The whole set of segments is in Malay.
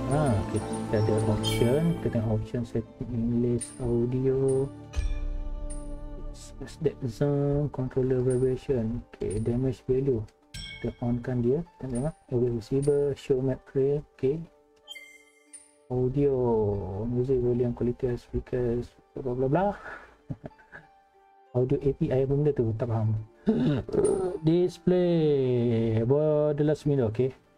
Kita ada option, kita tengok option setting list audio, that zone, controller vibration. Damage value kita on kan dia, kita tengok receiver, show map trail. Audio, music volume, quality of speakers, bla bla bla. Audio API apa benda tu, tak faham. Display borderless window.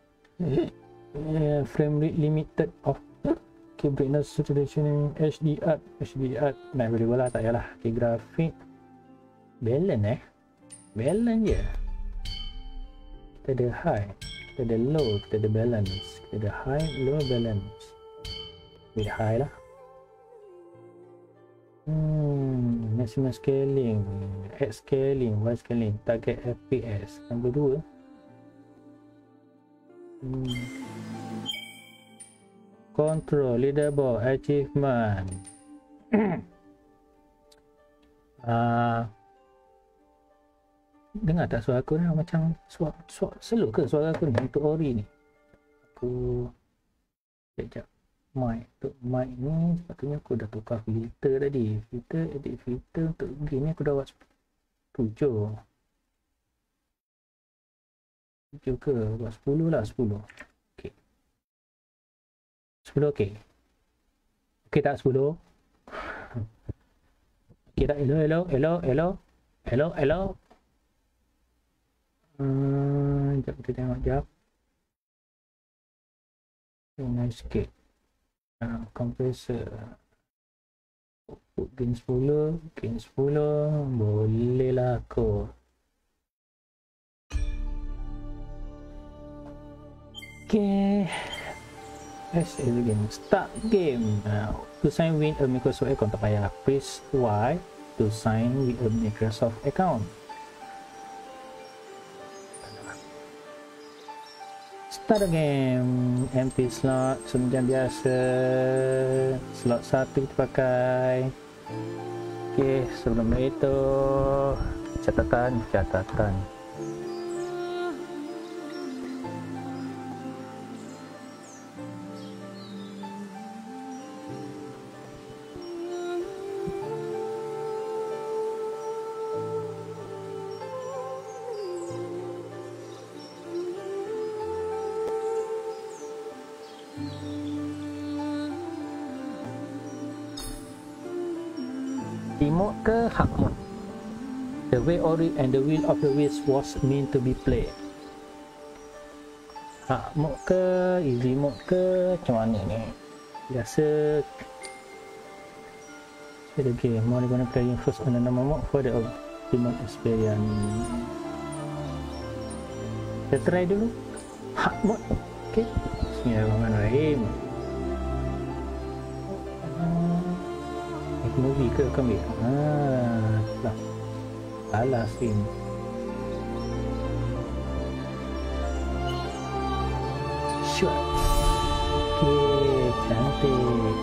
Frame rate limited off. Brightness saturation, HDR nah boleh lah, tak payahlah. Grafik balance balance je. Kita ada high, kita ada low, kita ada balance, kita ada high, low, balance. With high lah. Maximum scaling, X scaling, Y scaling, target FPS nombor 2. Control, leaderboard, achievement. Dengar tak suara aku ni? Macam suara slow ke suara aku ni untuk Ori ni? Aku sekejap. Untuk mic ni sepatutnya aku dah tukar filter tadi. Edit filter untuk game ni aku dah buat 7 ke? Buat 10 lah, 10. 10 okey. Okey tak 10? Okey tak? Hello. Sekejap kita tengok sekejap. Nice sikit. Compressor. Gain 10. Boleh lah aku. Okay. Let's say again. Start game. To sign with a Microsoft account, tak payah. Press Y to sign with a Microsoft account. Start the game. Empty slot macam biasa. Slot 1 kita pakai. Okay, sebelum itu catatan. Timut ke hard mode? The way Ori and the Will of the Wisps was meant to be played. Hard mode ke, easy mode ke, macam mana ni? Biasa the game, more gonna play first on the normal mode for the optimum experience. Kita try dulu hard mode. Okay, Bismillahirrahmanirrahim. Movie ke kami? Lah. Salah scene. Shot. Okay, cantik.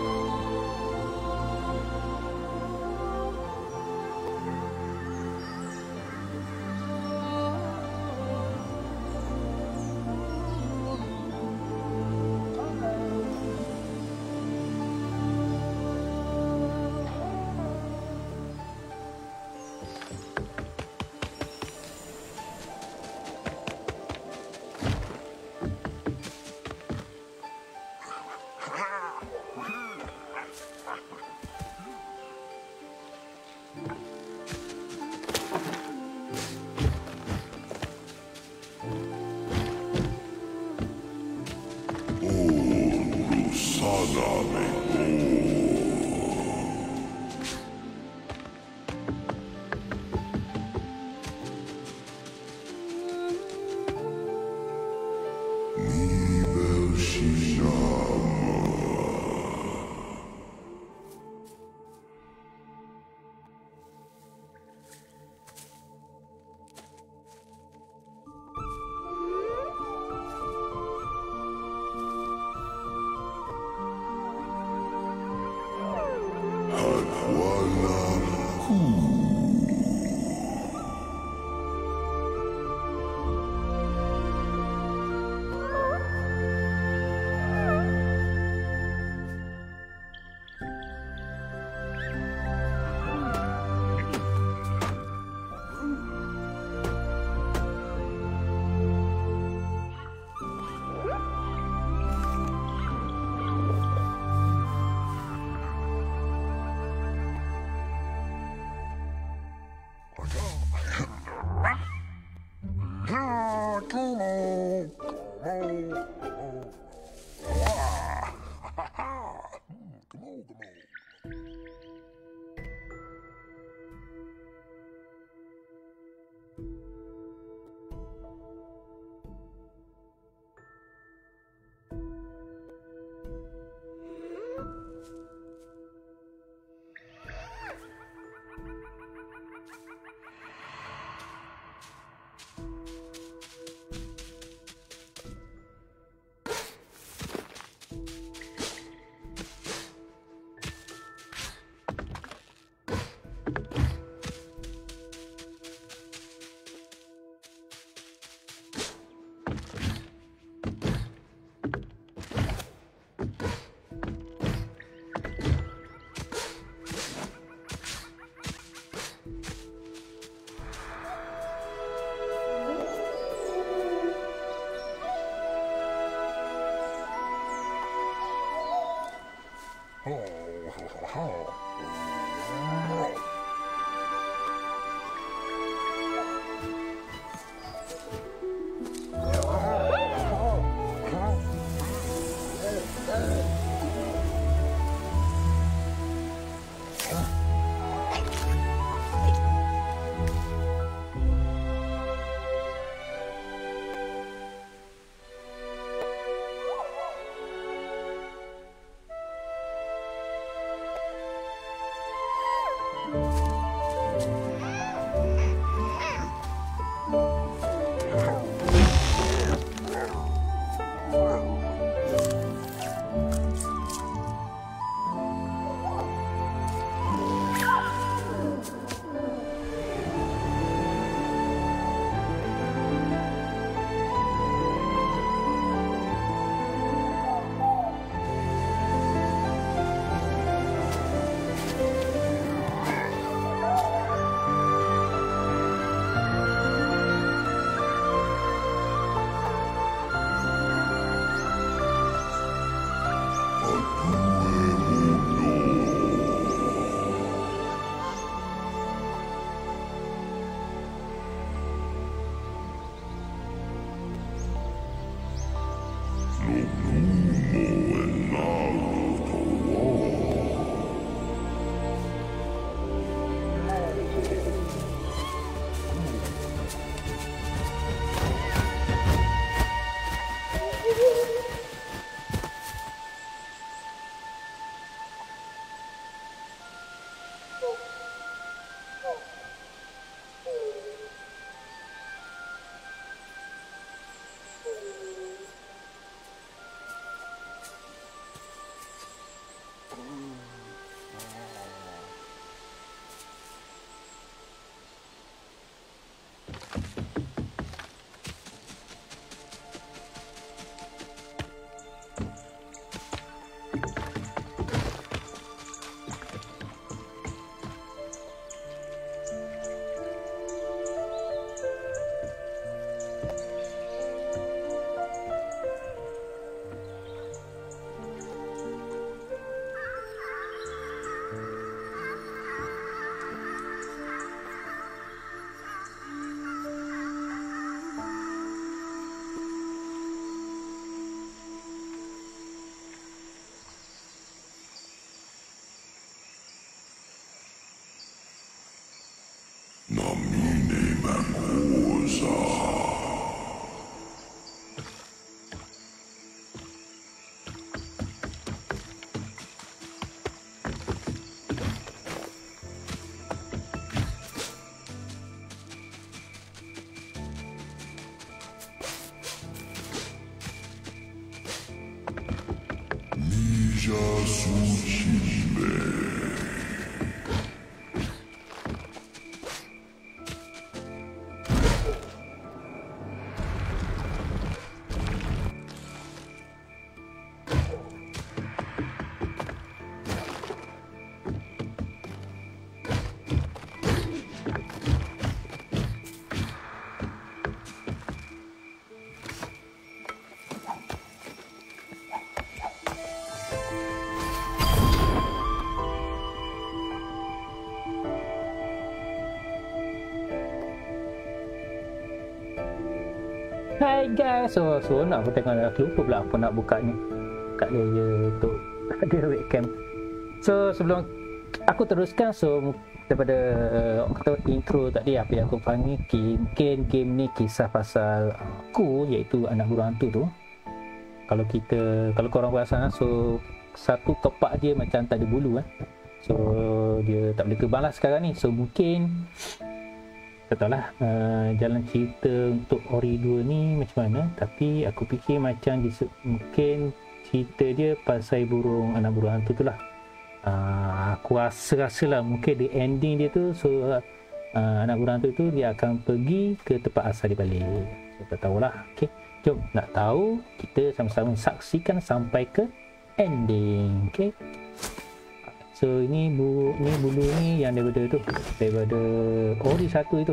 Alright guys, so nak aku tengok, aku lupa pula aku nak buka ni, buka dia je untuk ada webcam. So sebelum aku teruskan, so daripada kata intro tadi apa yang aku panggil game ni kisah pasal aku, iaitu anak burung hantu tu. Kalau korang perasan, so satu kepak dia macam tak ada bulu kan. So dia tak boleh terbang lah sekarang ni. So mungkin tak tahu lah jalan cerita untuk Ori 2 ni macam mana, tapi aku fikir macam mungkin cerita dia pasal anak burung hantu tu lah. Aku rasa lah mungkin di ending dia tu, so anak burung hantu tu dia akan pergi ke tempat asal dia balik. So tak tahulah. Okay, jom nak tahu, kita sama-sama saksikan sampai ke ending. Okay, so ini bulu ni yang daripada Ori 1 itu.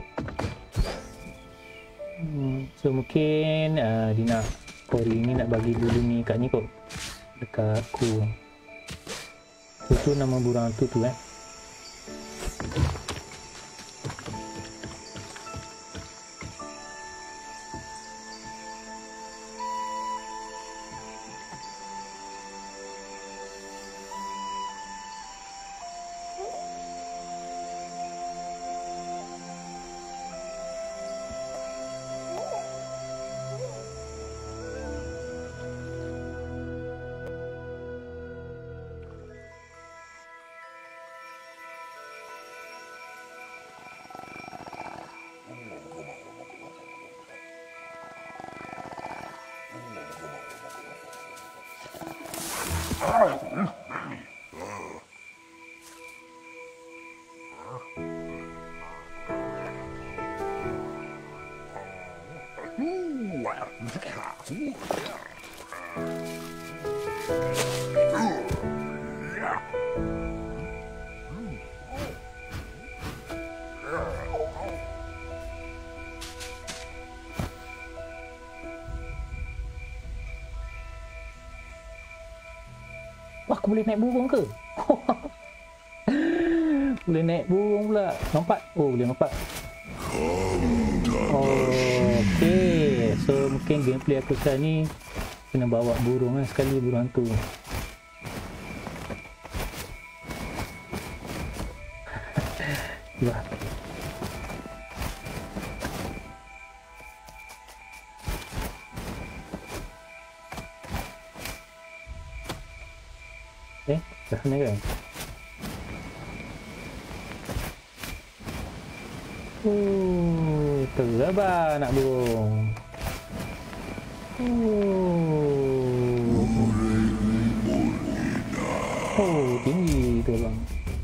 So mungkin dia nak, Ori ni nak bagi bulu ni kat ni kot, dekat aku. So tu nama burung hantu tu Wah, aku boleh naik burung ke? Boleh naik burung pula. Nampak? Oh, boleh nampak. Okay, so mungkin gameplay aku sekarang ni kena bawa burung sekali, burung hantu. Wah. Dah sana kan? Terbang nak burung. Tinggi terbang.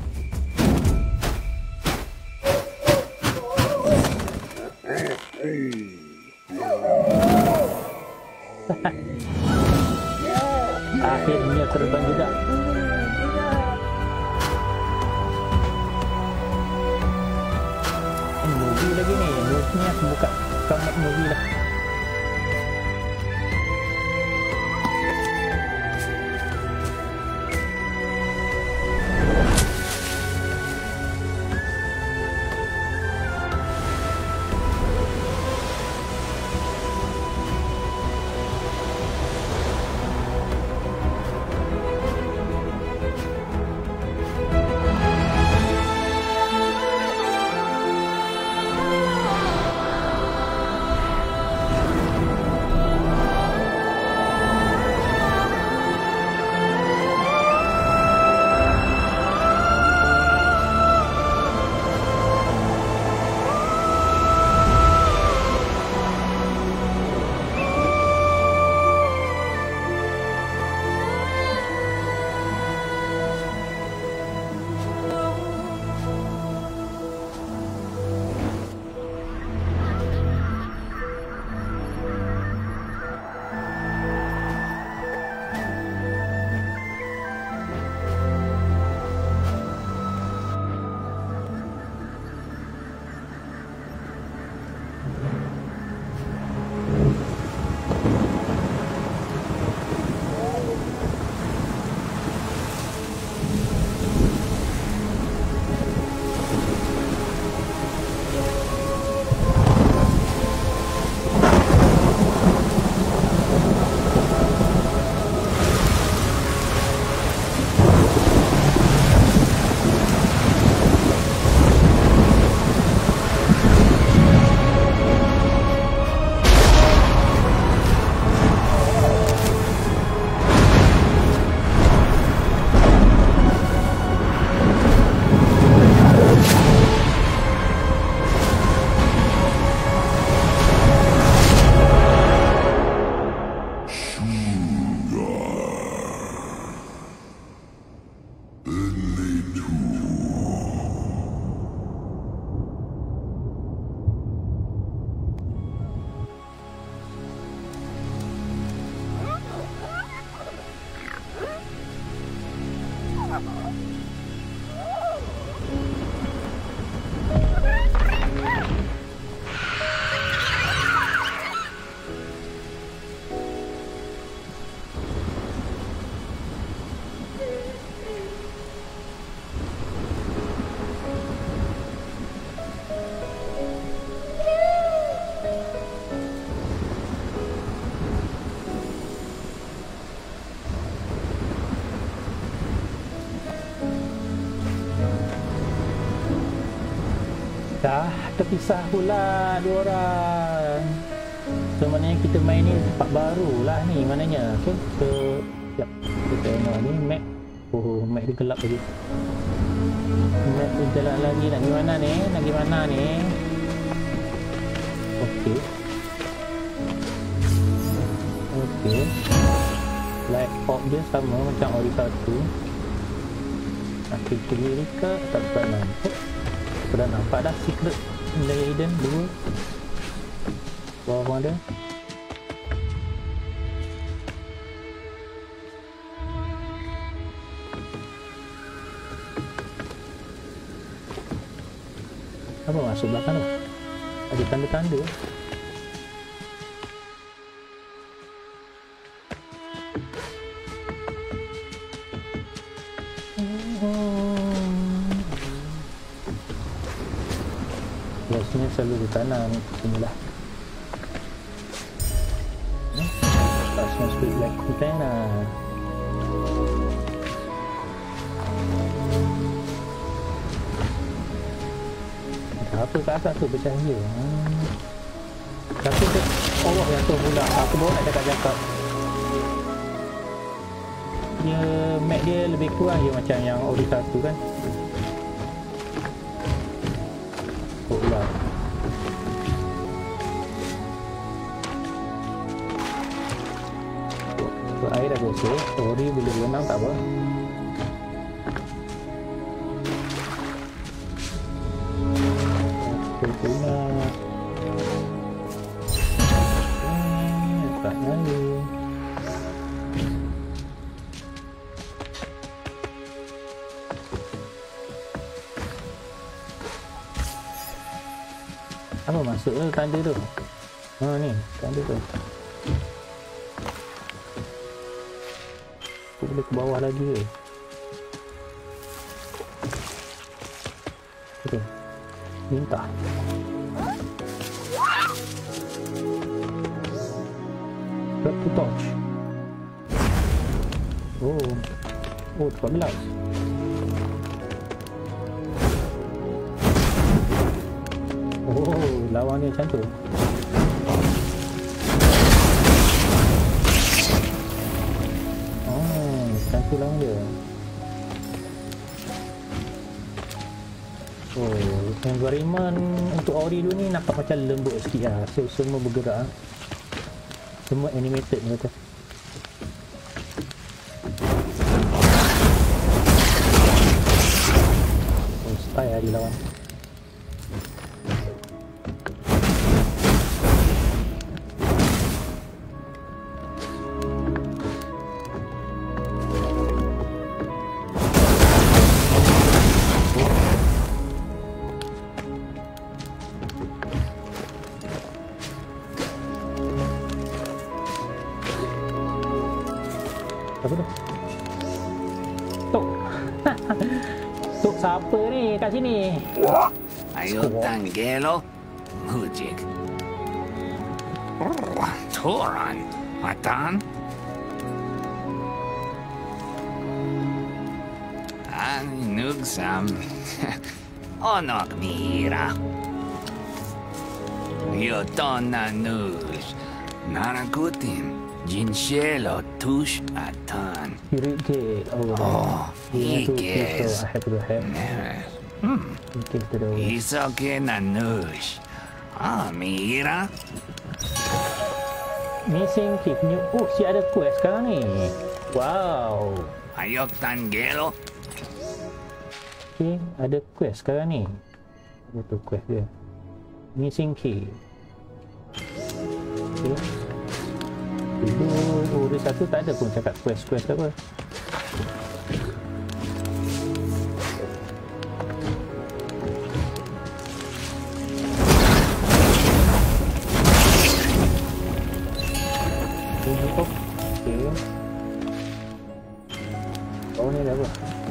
Akhirnya terbang juga. Movie lagi ni, ni aku buka kamat movie lah. Dah terpisah pula dua orang. So maknanya kita main ni tempat baru lah ni maknanya. Okay, so sekejap kita tengok ni map. Oh, map dia gelap lagi. Map dia gelap lagi. Nak pergi mana ni? Nak pergi mana ni? Okay. Okay. Laptop dia sama macam ori 1. Nak pergi kiri ke? Tak nampak. Aku dah nampak dah secret layer hidden 2. Bawah pun ada. Apa masuk belakang tu? Ada tanda-tanda. Biasanya selalu di tanam sini lah. Pasang speed black container. Apa kat atas tu bercahaya. Tapi Allah yang tu pula. Aku baru nak cakap-cakap. Dia map dia lebih kurang je macam yang ori 1 kan. Oh pula. So, air dah gosok. Ori bila renang tak apa. Tak lagi. Apa masuk tu tanda tu? Ha ni, tanda tu. Aku boleh ke bawah lagi ke? Okay. Minta. Grab to touch. Oh, tempat gelap. Oh, lawan dia macam tu. Oh, macam tu lawan dia. Oh, environment untuk ori dulu ni nampak macam lembut sikit lah. So, semua bergerak. Semua animated ni kata. Oh, style lah dia lawan. Apa tu? Tok. Tok siapa ni kat sini? Ayo tanggelo. Mujik. Toran. Matan. Nugsam. Onog mira. Yo tonna nush. Narakutim. Jinshelo tush atan. Irigate. Oh, Iges. Isoke na nush. Ah, mira. Missing keep new. Oh, si ada quest sekarang ni. Wow. Ayok tanggelo. Okay, ada quest sekarang ni. Apa tu quest dia? Missing key. Okay. Dulu ori 1 tak ada pun cakap quest-quest apa. Okay. Oh ni dah apa?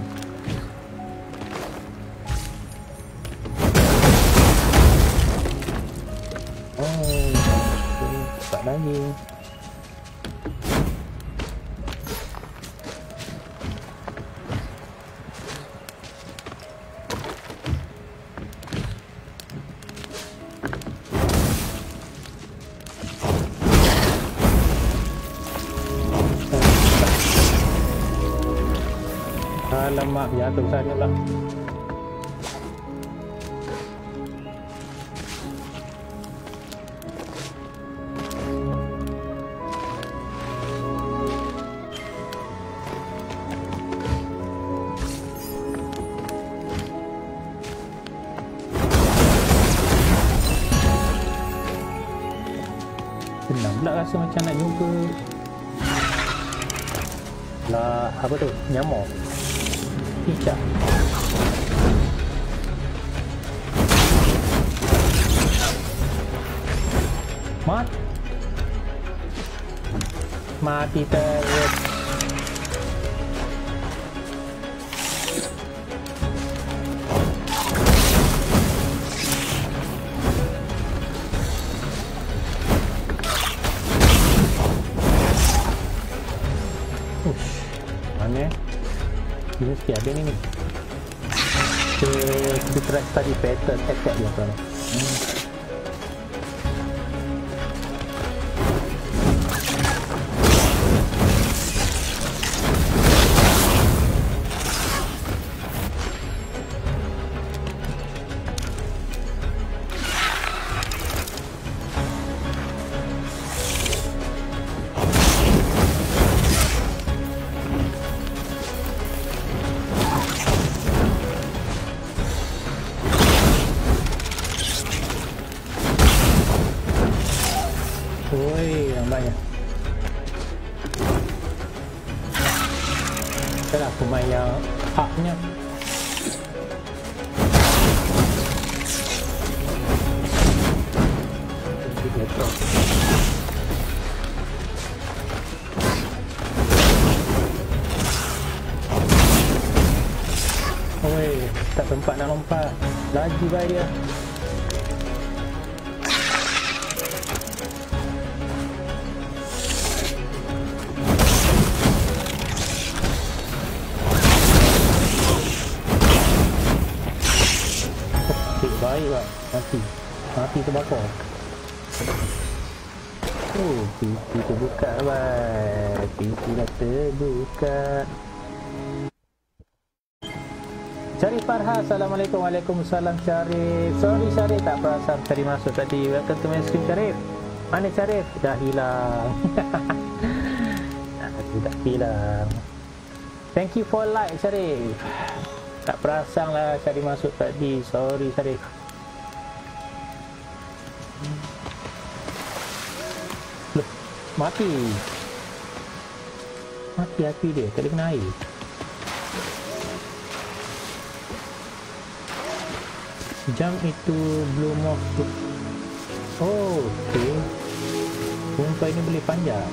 Oh, tak lagi. Alamak, jatuh saja lah. Senang pula rasa macam nak jumpa lah, apa tu, nyamuk cicak. Mati terus. Mana? Dia mesti ada ni. Kita try study pattern attack dia kan. Oi, nampaknya. Kita lah pemain yang haknya. Oi, tak sempat nak lompat. Laju baik dia. Baik lah, mati terbakar. Oh, pintu terbuka lah, pintu dah terbuka. Syarif Farha, Assalamualaikum. Waalaikumsalam Syarif. Sorry Syarif, tak perasan tadi masuk tadi. Welcome to my stream Syarif. Mana Syarif? Dah hilang. Dah hilang. Thank you for like Syarif. Tak perasan lah Syarif masuk tadi. Sorry Syarif. Loh, mati. Mati api dia, tak boleh kena air. Jam itu belum waktu. Oh, okey. Pompa ini boleh panjang.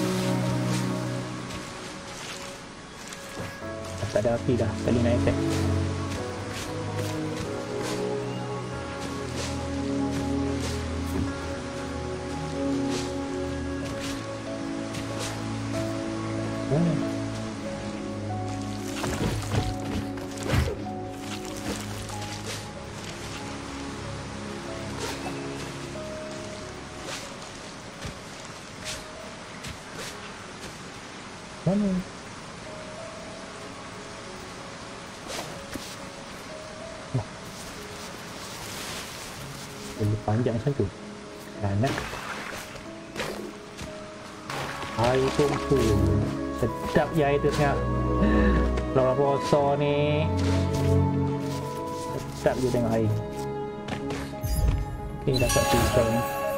Tak ada api dah, sekali nak attack. Mana? Lebih panjang macam tu. Nak air kumpul. Sedap je air tu tengah Laura Poso ni. Sedap je tengok air. Ok, dapat pisau.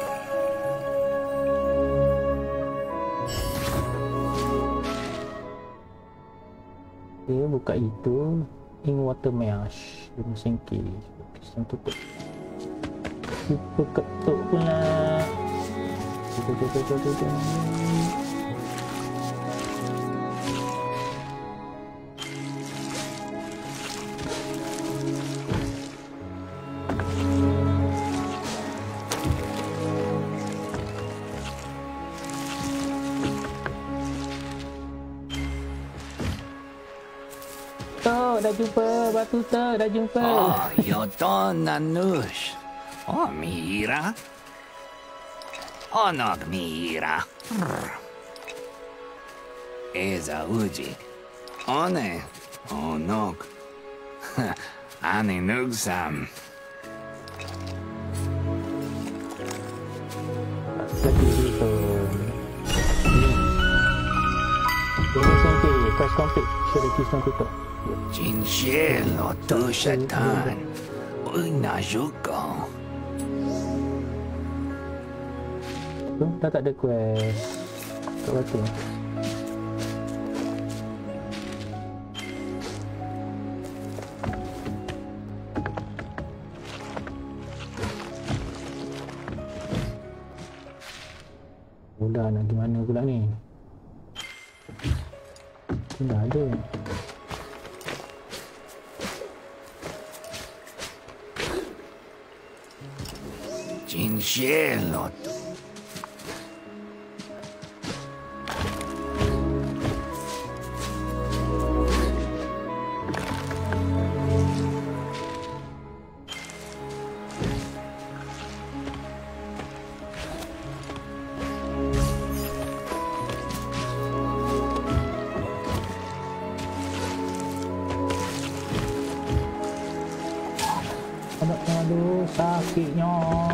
Ok, buka itu. In water mesh. Dia mesin key. Pisau tutup. Super ketuk pula. Dah jumpa batu tu, dah jumpa. Oh, yoto nanush. Oh, mira. Oh, no, mira. Eza uji. One. Oh, no. Ani nugsam. Lagi gitu. Ini sampai quest complete. Sudah kisah tutup. Jinshelo tushatan. Unajuko. Tu dah tak ada quest. Tak berarti. Udah nak gimana pula ni? Dah ada. Jinshelo. Aduh, sakitnya.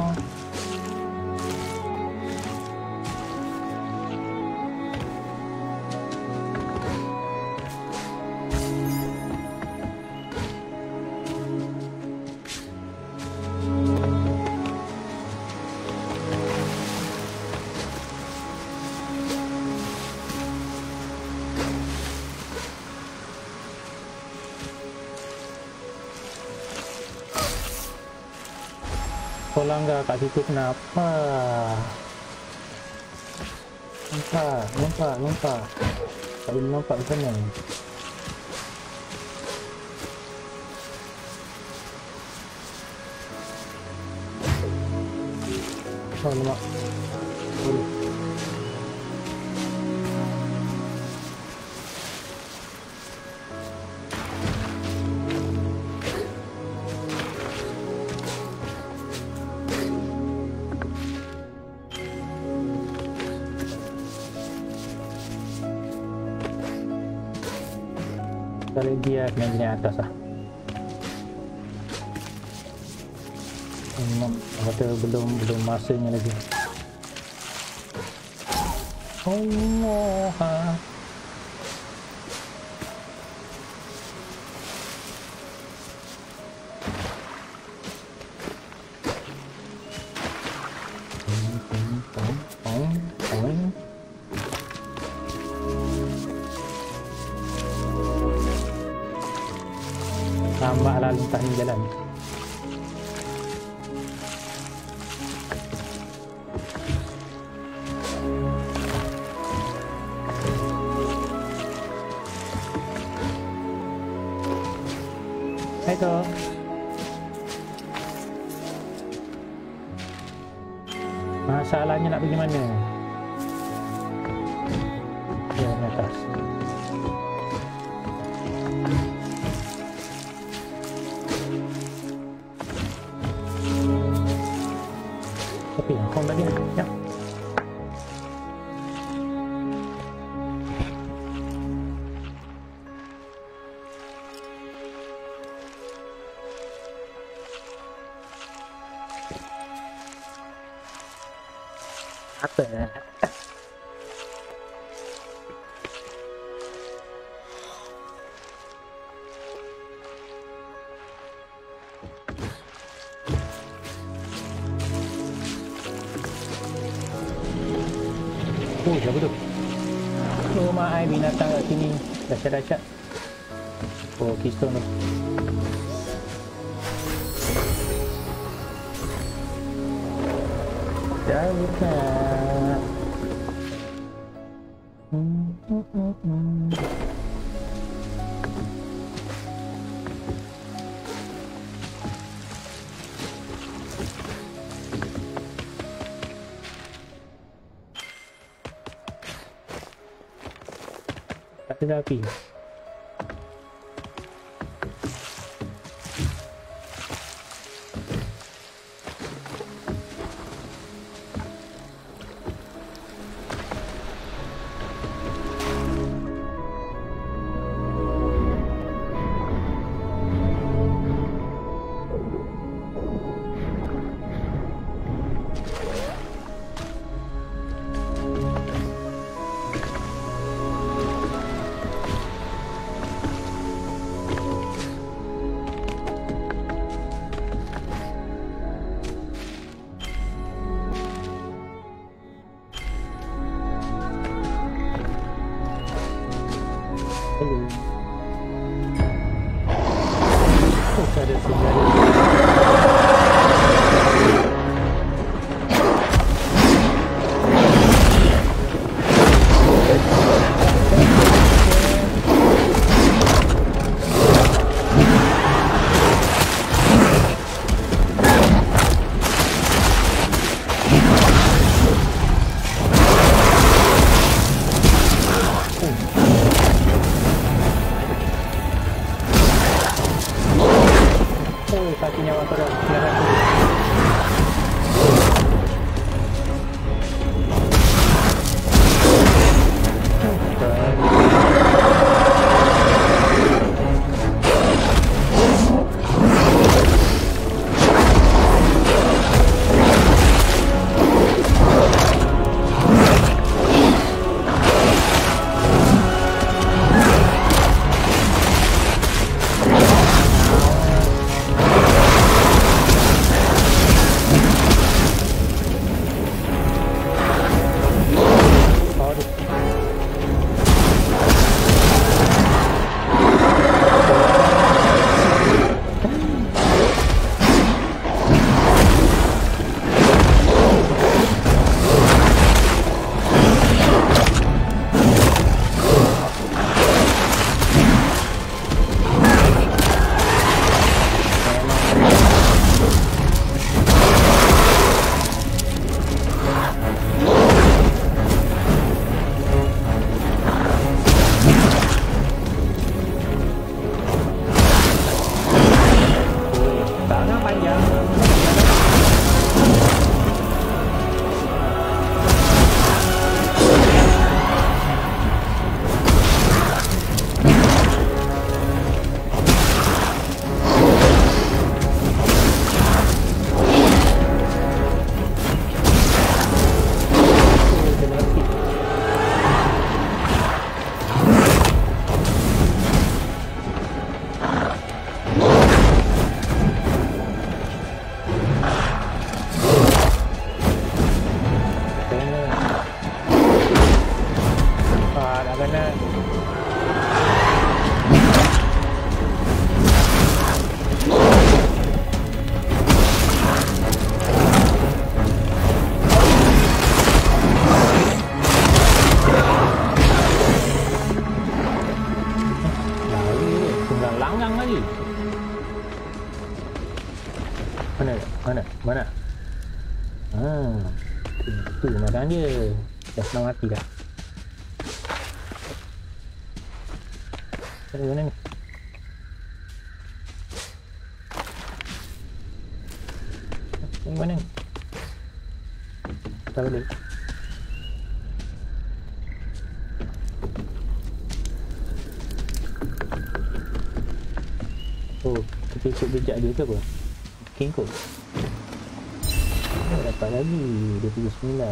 Kau langgar kat situ kenapa? Nampak. Tak boleh nampak ke sana. Oh, nampak. Boleh. Kalau dia kena jenis atas lah. Kata belum masanya lagi. Allah. Lambatlah lintas ni jalan. Hai tu. Masalahnya nak pergi mana? Ya, di atas. Tapi kau bagi ya. Apa? Oh, siapa tu? Rumah air binatang kat sini. Dahsyat-dahsyat. Oh, keystone tu. Dah buka. Tak ada api. Hello. Oh, ada senjata. Oh, kaki nyawa aku dah kelihatan tu. Mana? Tu makan dia. Dah senang mati dah. Cari mana ni? Yang mana ni? Tak boleh. Oh, kita ikut jejak dia ke apa? Okay kot. Oh, dapat lagi 29.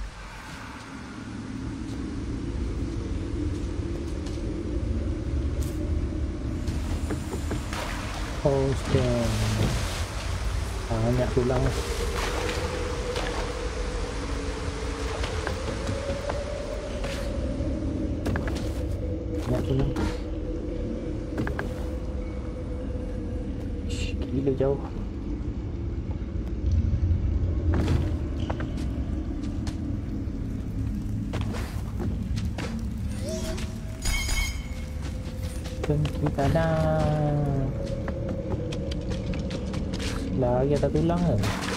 Oh, stand. Banyak tulang. Banyak tulang. Gila jauh. Kita dah lagi ada tulang ke?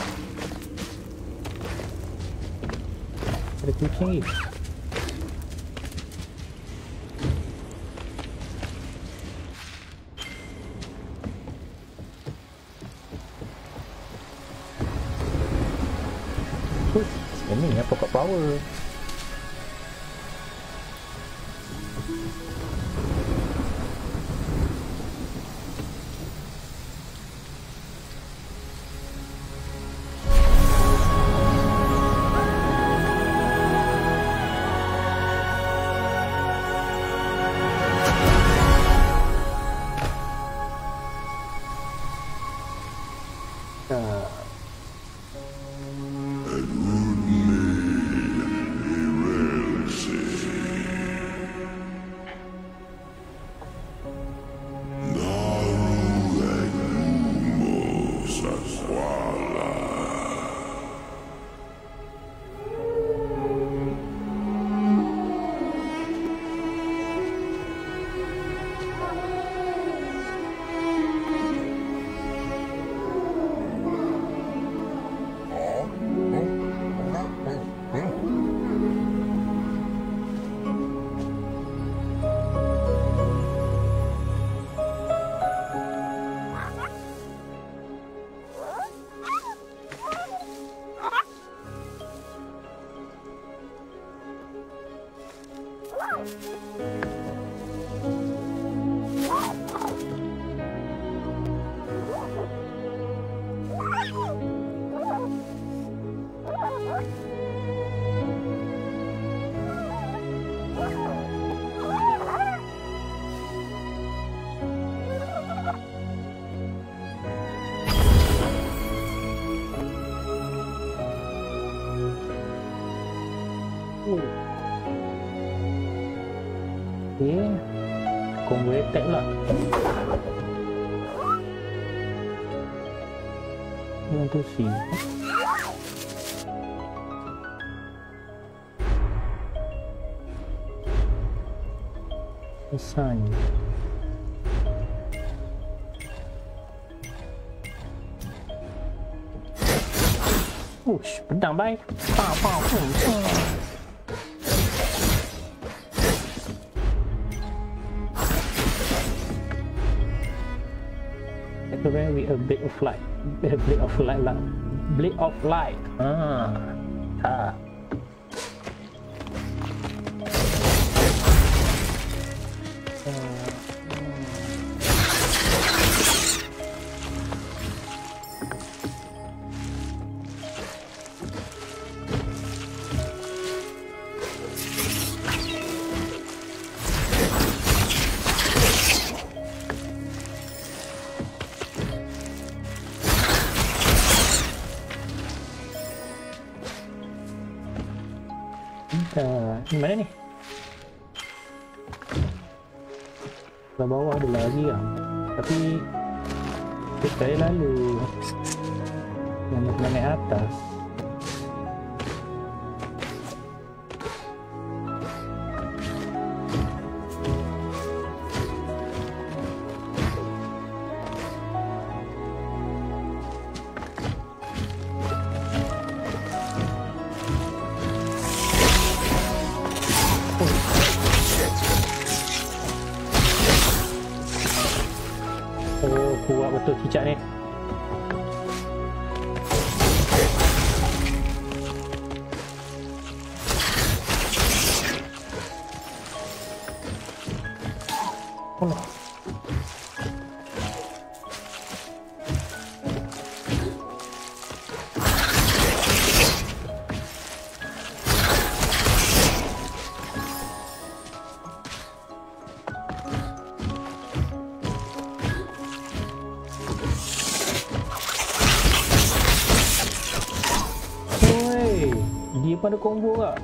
Ada kucing ni. Ini ya pokok power. Okay. Combo attack pula. You want to see? Pesan. Ush, pedang baik. Pow, pow, pow, pow. With a blade of light. Blade of light lah. Blade of light. Ha. Di mana ni? Ke bawah ada lagi lah. Tapi saya lalu yang nak naik atas. Oh, kuat betul cicak ni. Oh. Dia pada combo tak?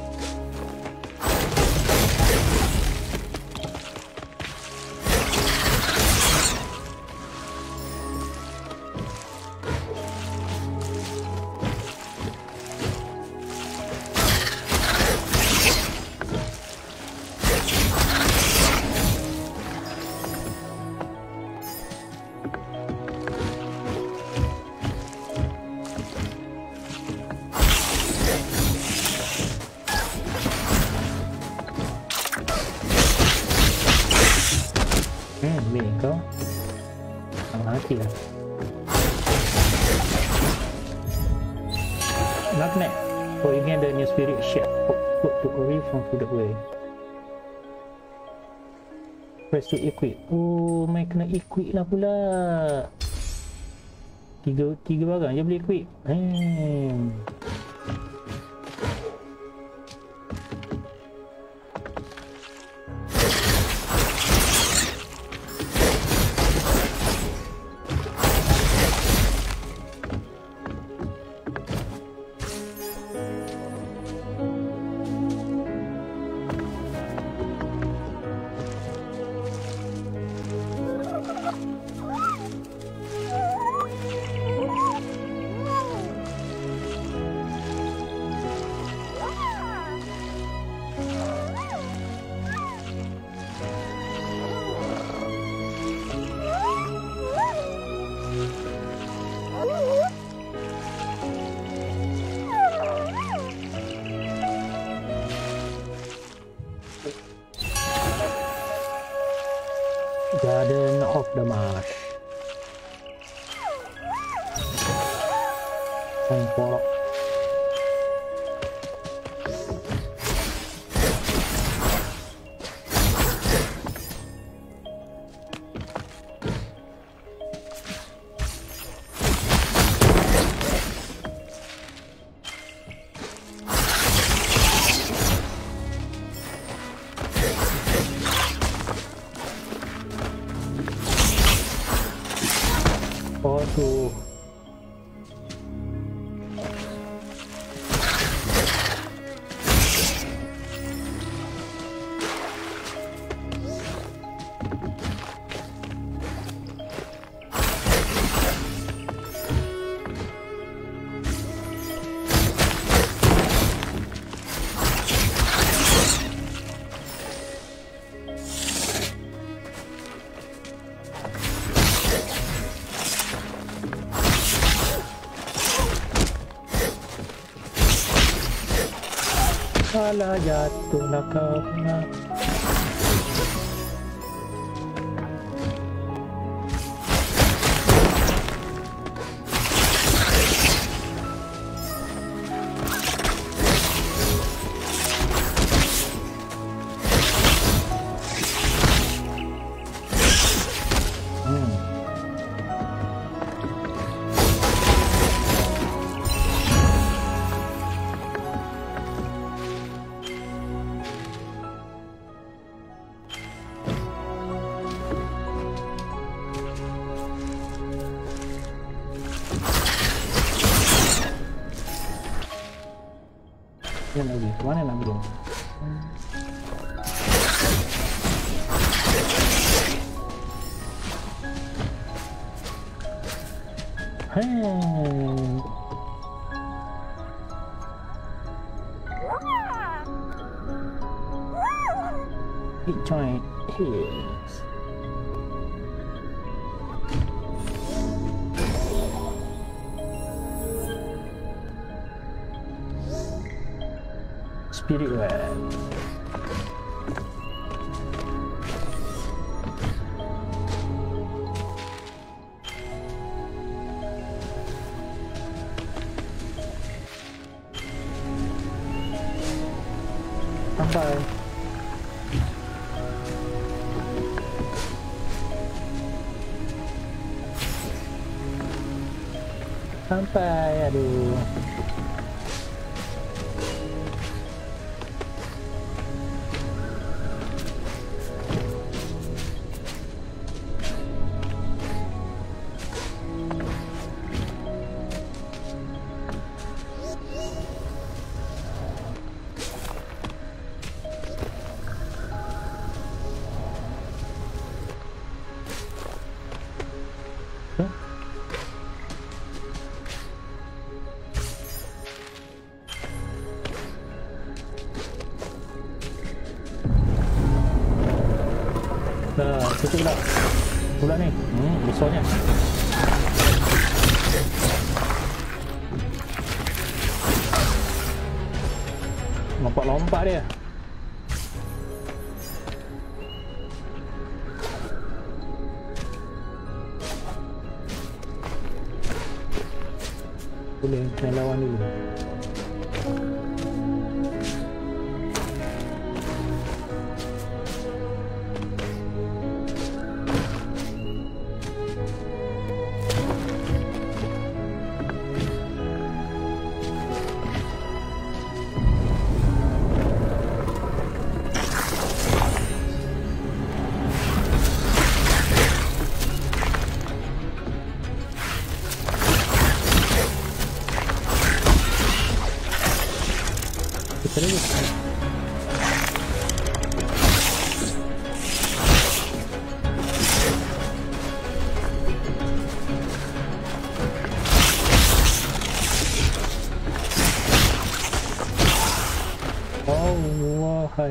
Bini kau sama hati lah. Magnet. Oh, ini ada new spirit ship. Put to away from the way. Press to equip. Oh, main kena equip lah pula. Tiga barang je boleh equip. Garden of the Marsh. Tengok. Tuh. Alah, jatuhlah kau pula. Lagi mana nak ambil? It joint his. Spirit well. Sampai. Sampai, aduh. Dah, tutup dah. Pula ni. Besarnya. Lompat-lompat dia. Boleh try lawan dulu. Allah, hai.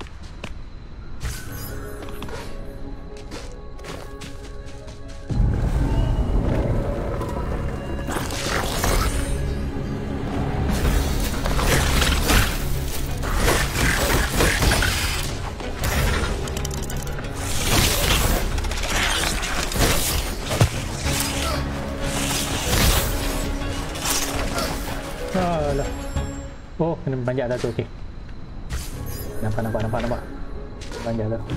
Alah. Oh, kena panjat dah tu, okey. Nampak. Panjat dah.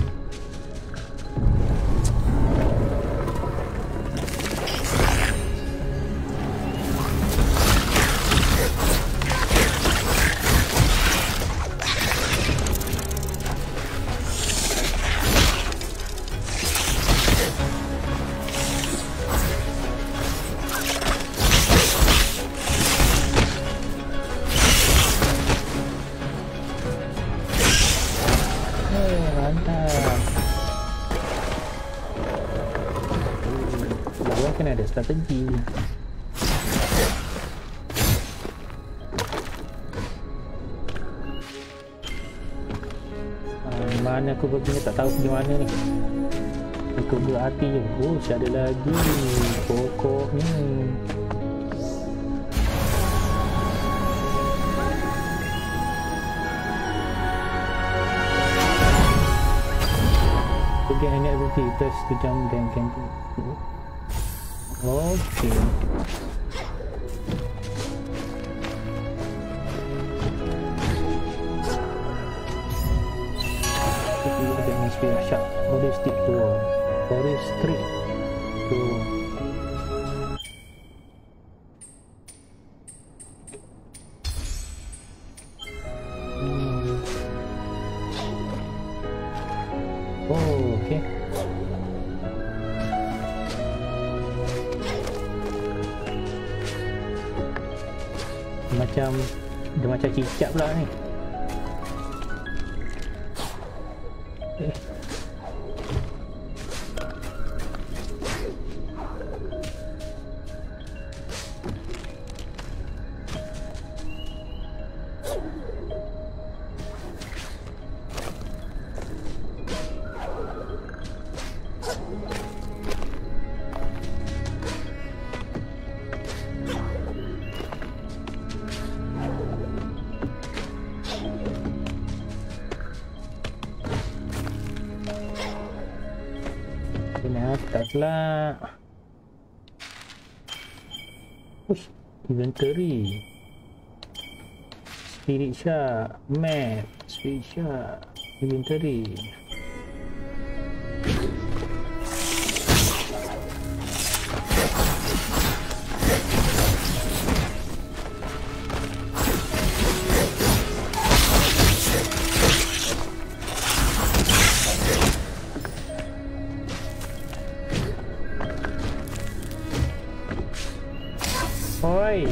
Kena ada strategi. Mana aku pergi ni, tak tahu pergi mana ni. Aku berhati je. Oh, ada lagi pokok ni. To gain any ability, press to jump then camping. Okay. Sharp. Forest stick to wall. Forest straight to oh, okay. Dia macam cicak pula ni. Ataslah. Ush, inventory. Spirit shard, map, spirit shard, inventory. Oi.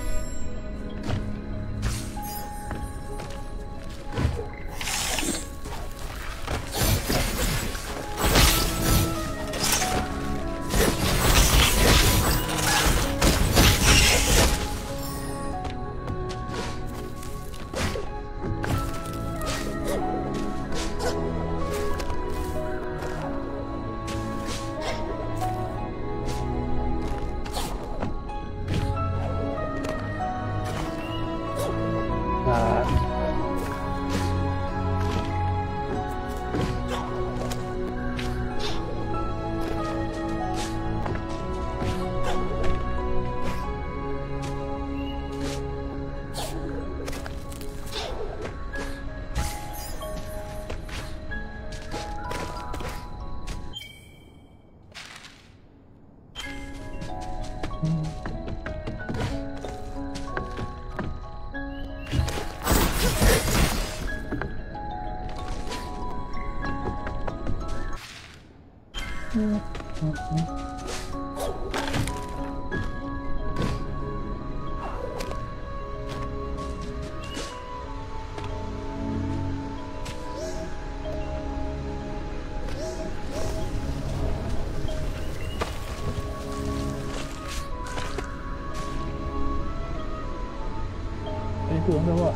Itu orang bawa.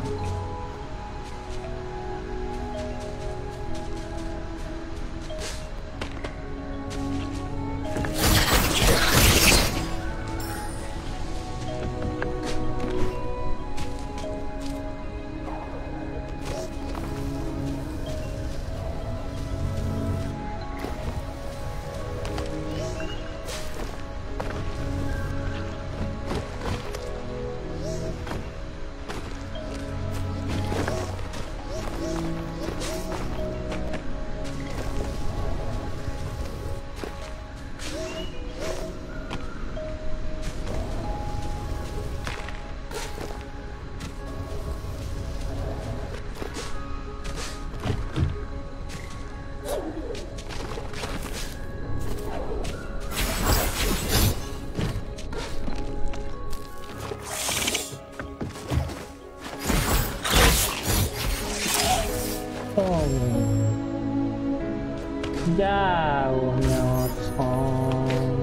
Jauhnya Otson.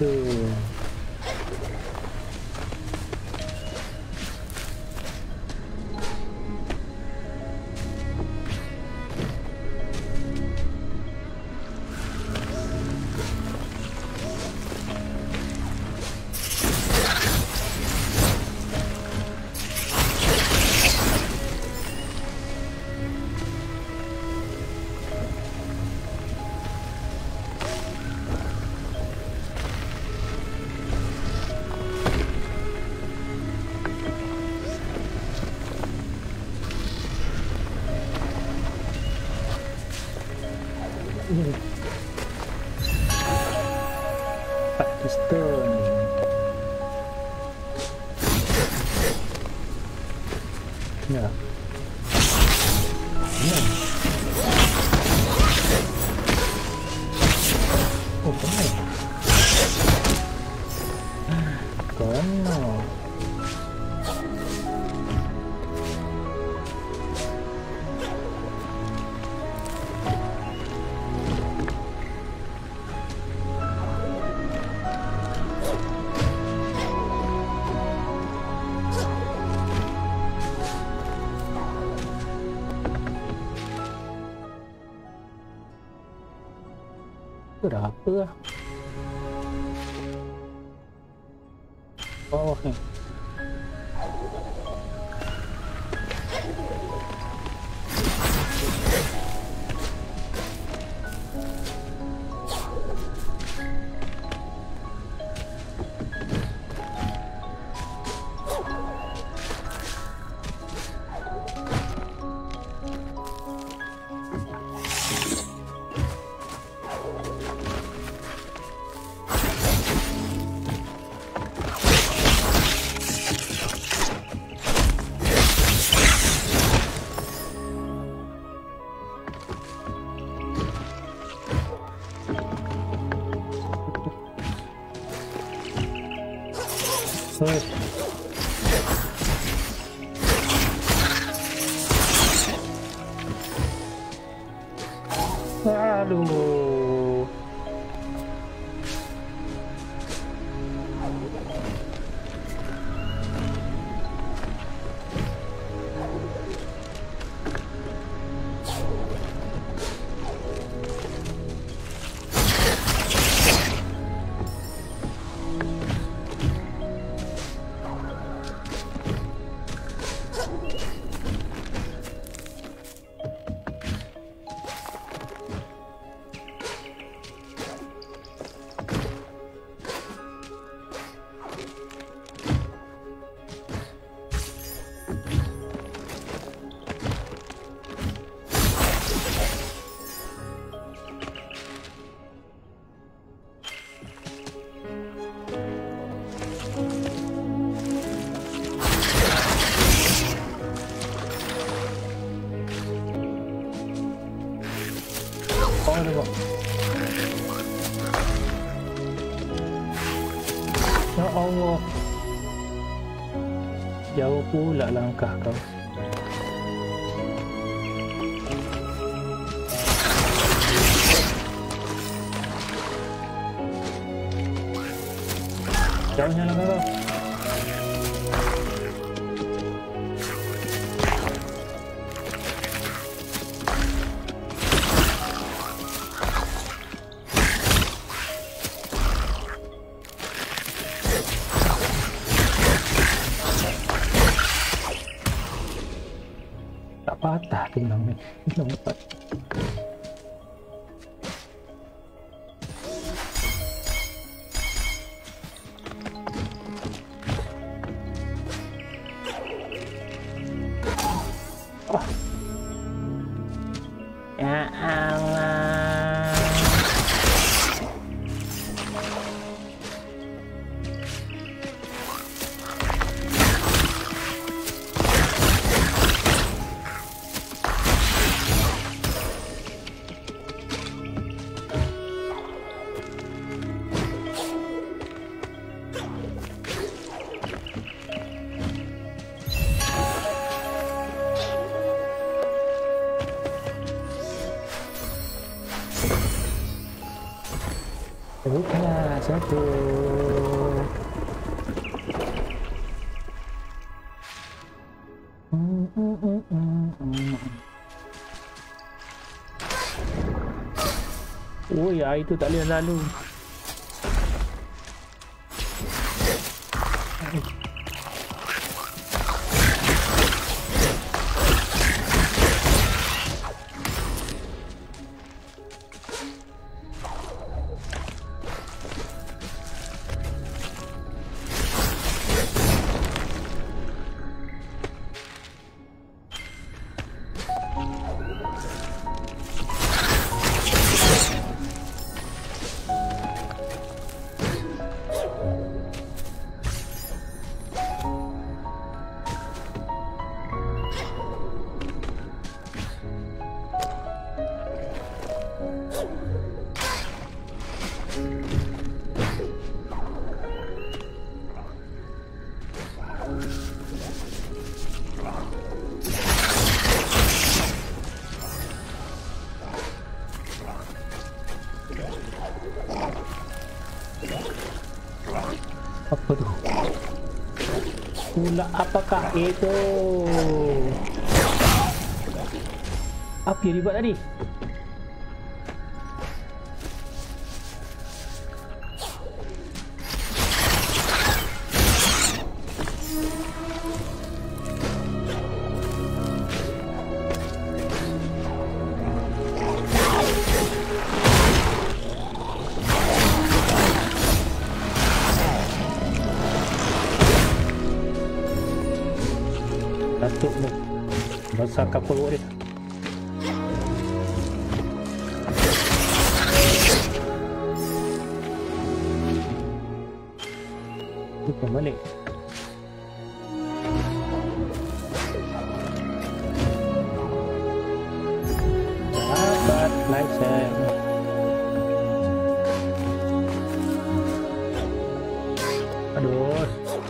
Piston. Piston. Ya. Ya. Oh, benar. Kono. Berapa lah? Bawah ni. Aduh. Ya Allah, jauh pula langkah kau. Jauhnya langkah kau. Patah tulang ni. Lompat. Oh. Ya Allah. Bukanlah satu. Oh ya, itu tak boleh lalu. Apa tu? Pula apakah itu? Apa yang dibuat tadi? Datuk ni besar kapal dia. Bukan balik. Dapat license. Aduh.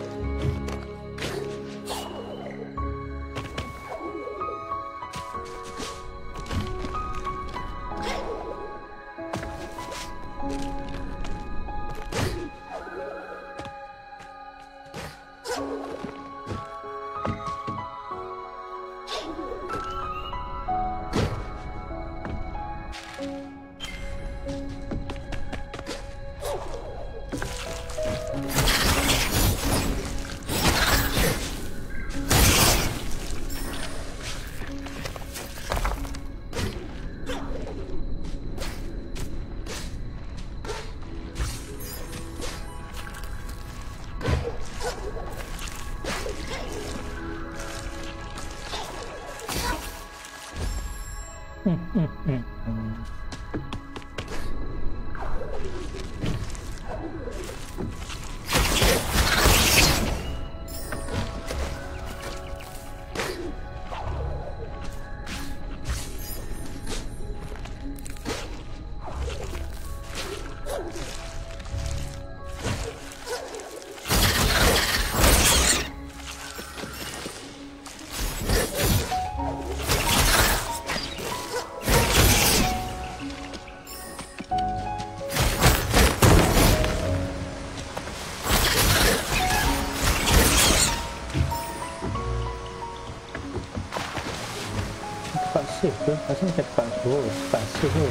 Pasif tu, pasal macam tempat tu, pasif tu.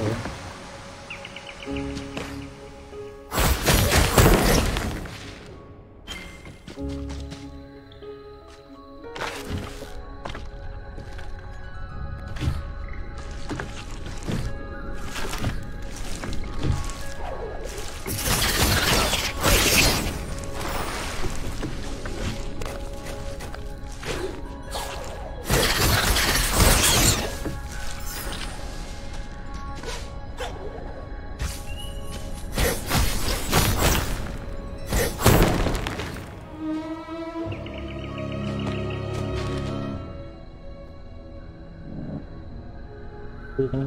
Ni.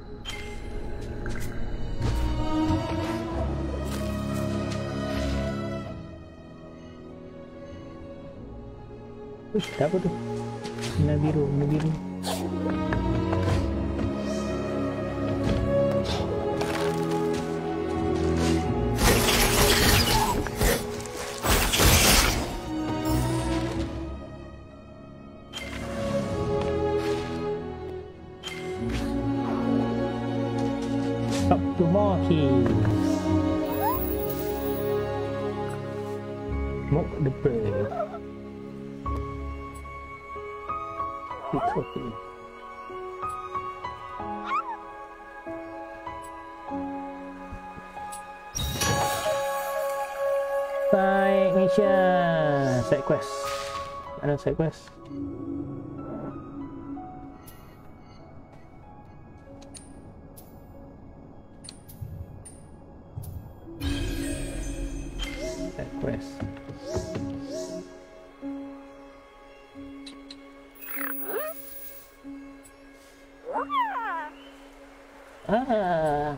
Uish, apa tu? Warna biru, warna biru. Talk to more keys. Smoke the bread. It's okay. Side mission. Side quest. Ada side quest. Side quest. Ah.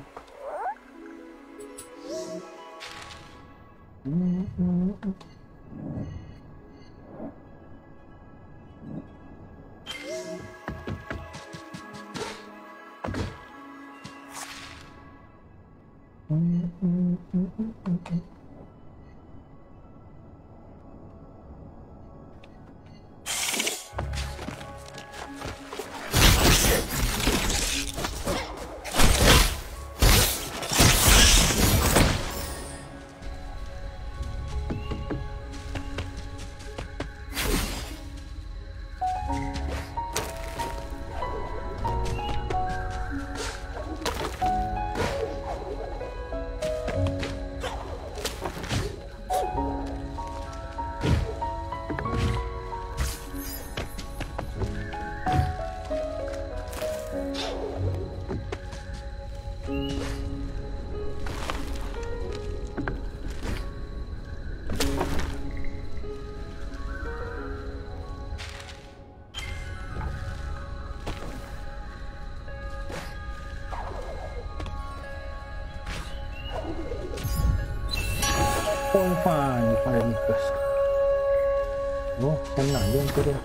Phone file pada ni first. Oh, senang je untuk dia.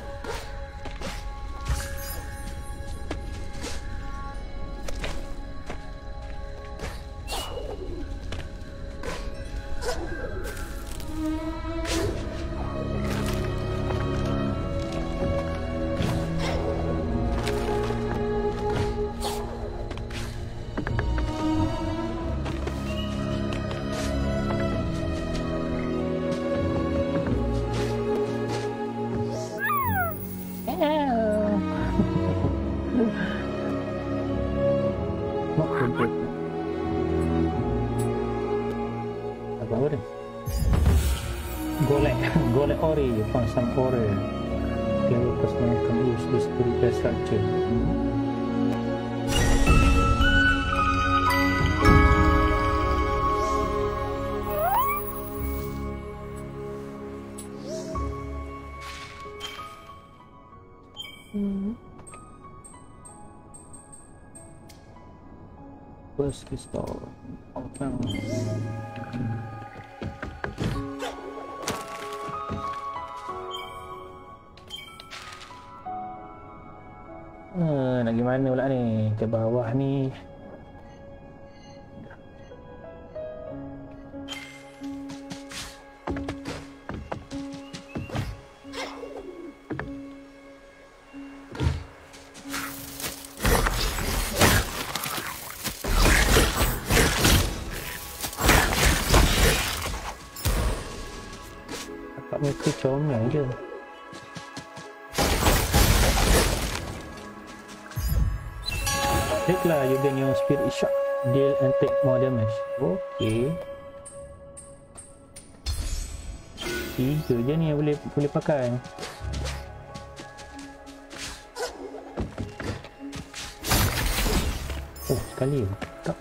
Apa ni? Golek ore, pasang ore. Developers can use this to repair structure. First restore. Nak gimana pula ni? Ke bawah ni. Dapat mereka comel je. Baiklah, you gain your spirit shock, deal and take more damage. Okay. 3 je ni yang boleh pakai. Oh, sekali. Tak.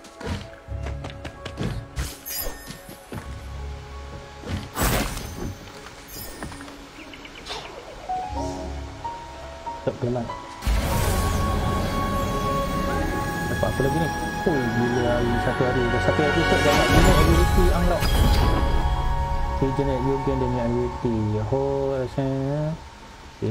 Tak gelap. Apa lagi ni? Oh, gila hari satu hari. Dah satu episode dah nak guna ability unlock. Regenerate you gain the new ability. Oh, rasanya. Okay.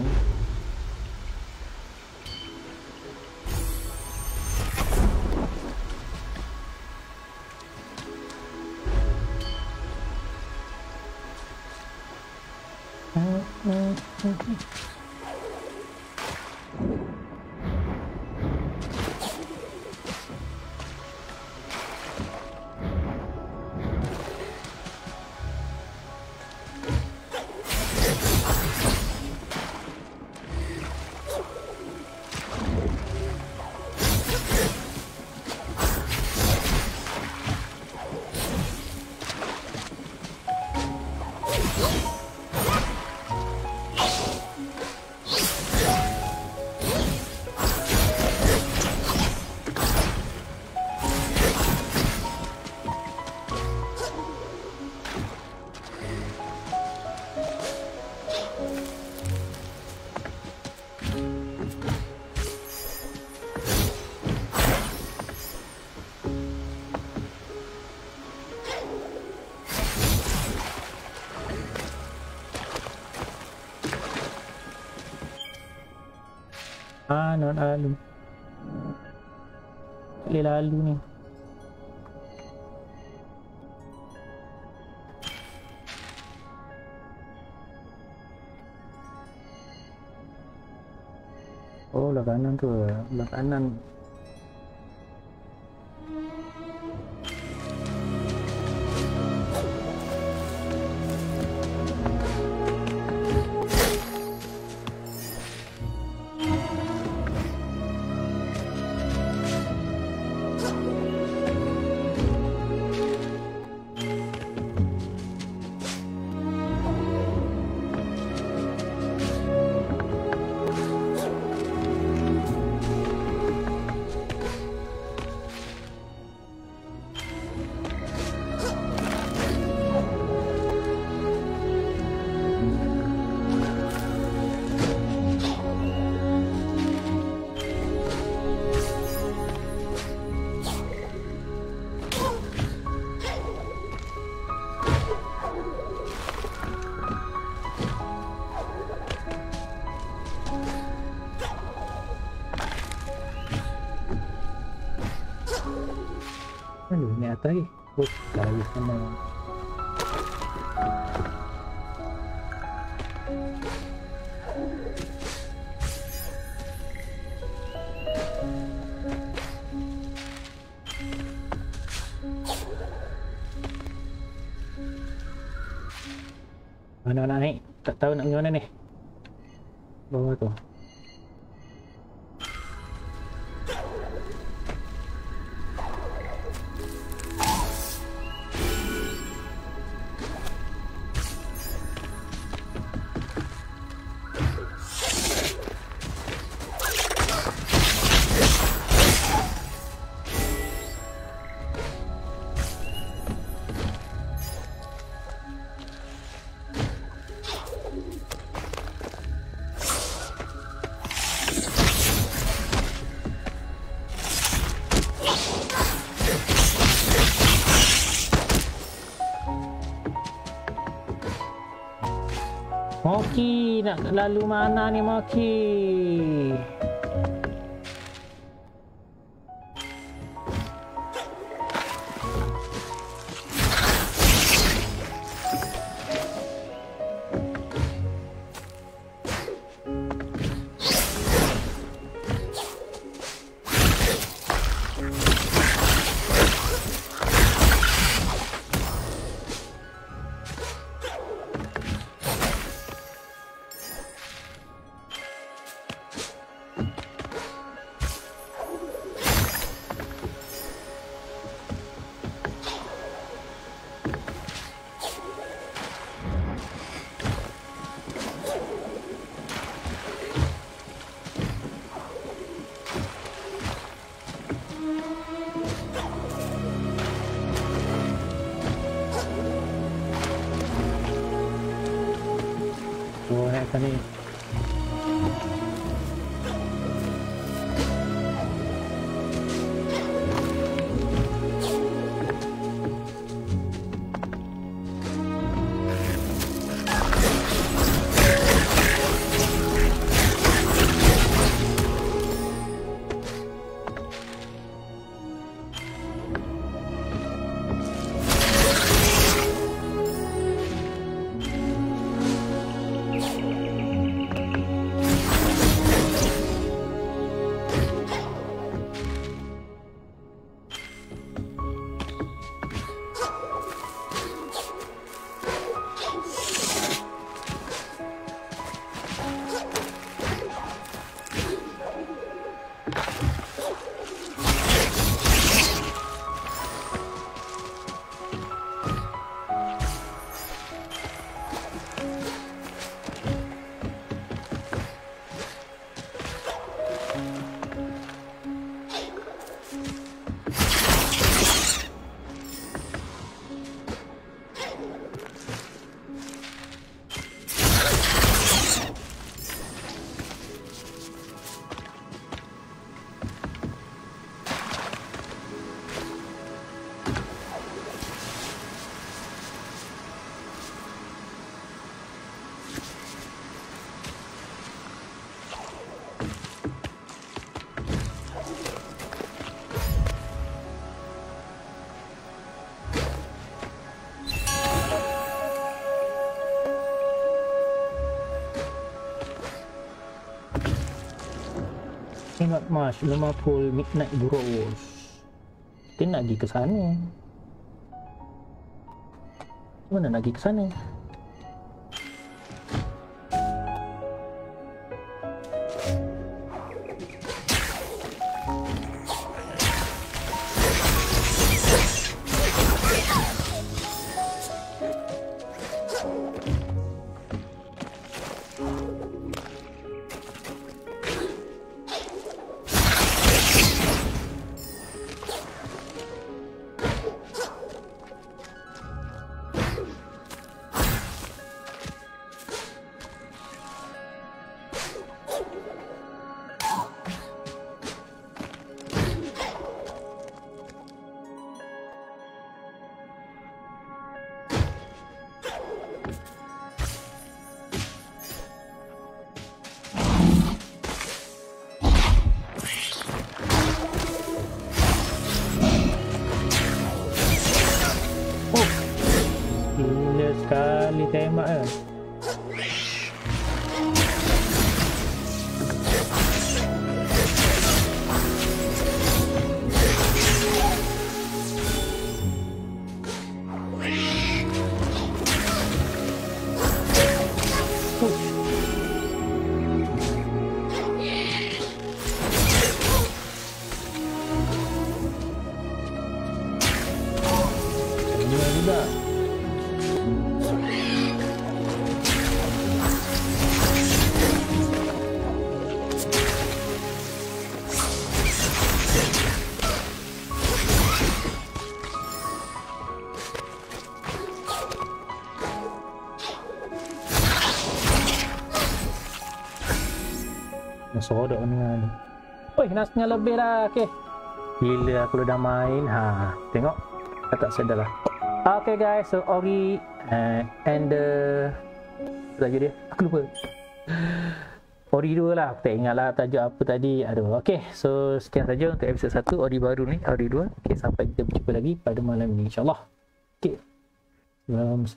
Non lalu. Tak boleh lalu ni. Oh, belah kanan tu. Belah kanan. Aduh, ni atas lagi. Oh, dari sana. Mana nak naik? Tak tahu nak pergi mana ni. Bawah tu. Moki, nak lalu mana ni Moki? Oh, naik atas ni. Cannot March, lemah pool, Midnight Burrows. Kita nak pergi ke sana. Mana nak pergi ke sana? Sekali tembak kan. Ini juga. Sodok dengan. Oi, nasnya lebih dah. Okey. Bila aku dah main, tengok. Aku tak sedar lah. Okay guys, so Ori and tajuk dia, aku lupa. Ori 2 lah, aku tak ingat lah tajuk apa tadi. Aduh, okay. So sekian saja untuk episod 1 Ori baru ni, Ori 2. Okay, sampai kita berjumpa lagi pada malam ni insyaAllah. Okay.